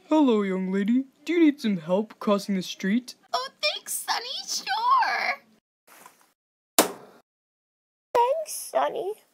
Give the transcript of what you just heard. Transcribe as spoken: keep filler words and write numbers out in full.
Hello, young lady. Do you need some help crossing the street? Oh, thanks, Sunny. Sure. Thanks, Sunny.